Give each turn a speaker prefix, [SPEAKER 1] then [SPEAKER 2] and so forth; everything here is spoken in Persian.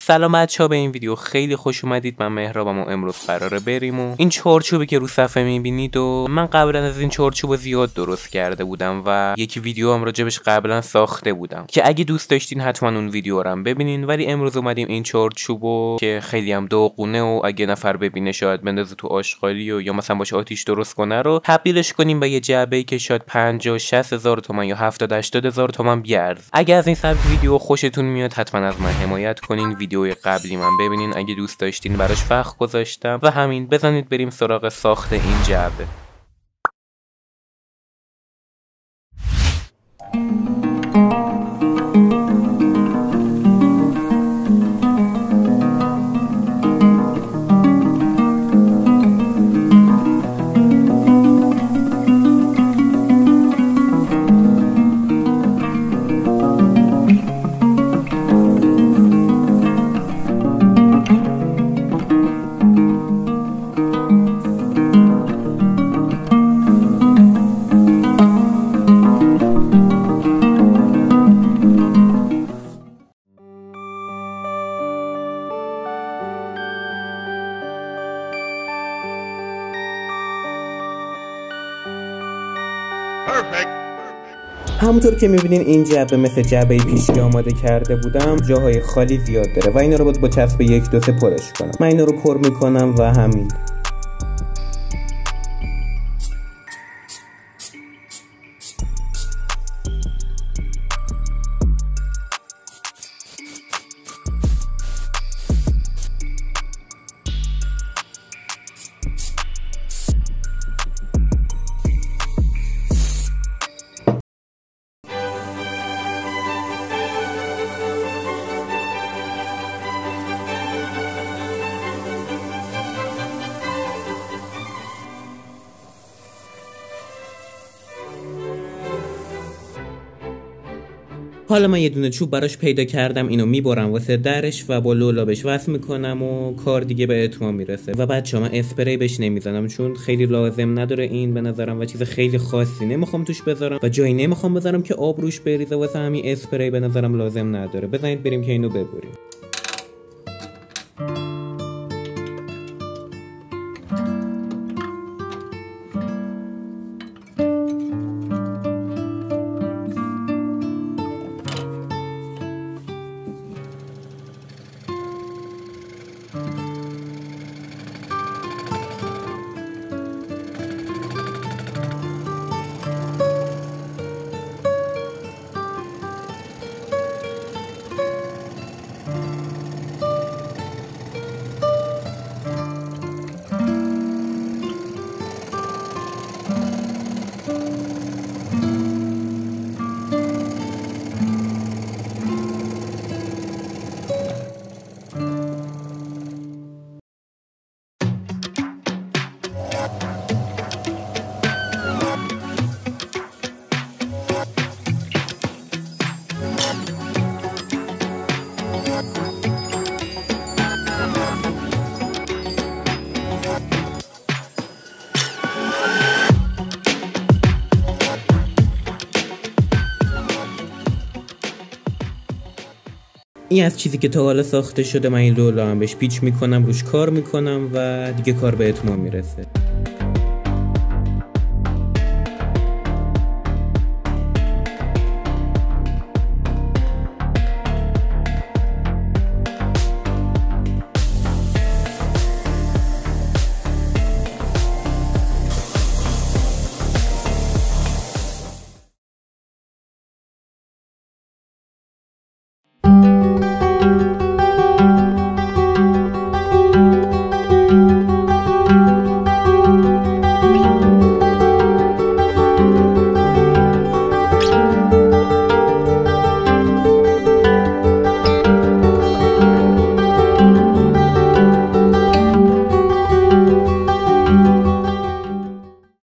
[SPEAKER 1] سلام بچه‌ها، به این ویدیو خیلی خوش اومدید. من مهرابم و امروز قراره بریم و این چارچوبی که رو صفحه میبینید و من قبلا از این چارچوب زیاد درست کرده بودم و یکی ویدیو هم راجبش قبلا ساخته بودم که اگه دوست داشتین حتما اون ویدیو رو هم ببینین. ولی امروز اومدیم این چارچوبو که خیلی هم داغونه و اگه نفر ببینه شاید بندازه تو آشغالی و یا مثلا باشه آتیش درست کنه رو تبدیلش کنیم به یه جعبه‌ای که شاید 50-60 هزار تومان یا 70-80 هزار تومان بیارزه. اگه از این سبک ویدیو خوشتون میاد حتما از من حمایت کنین، ویدیوی قبلی من ببینین اگه دوست داشتین، براش وقت گذاشتم و همین. بزنید بریم سراغ ساخت این جعبه. همونطور که میبینین این جعبه مثل جعبه پیشی آماده کرده بودم جاهای خالی زیاد داره و اینا رو باید با چسب 1-2 پرش کنم. من اینا رو پر میکنم و همین. حالا من یه دونه چوب براش پیدا کردم، اینو میبرم واسه درش و با لولا بهش وصل میکنم و کار دیگه به اتمام میرسه. و بچه‌ها من اسپری بهش نمیزنم چون خیلی لازم نداره این به نظرم و چیز خیلی خاصی نمیخوام توش بذارم و جایی نمیخوام بذارم که آب روش بریزه، واسه همین اسپری به نظرم لازم نداره. بزنید بریم که اینو ببریم. این از چیزی که تا حالا ساخته شده. من این لولا هم بهش پیچ میکنم، روش کار میکنم و دیگه کار به اتمام میرسه.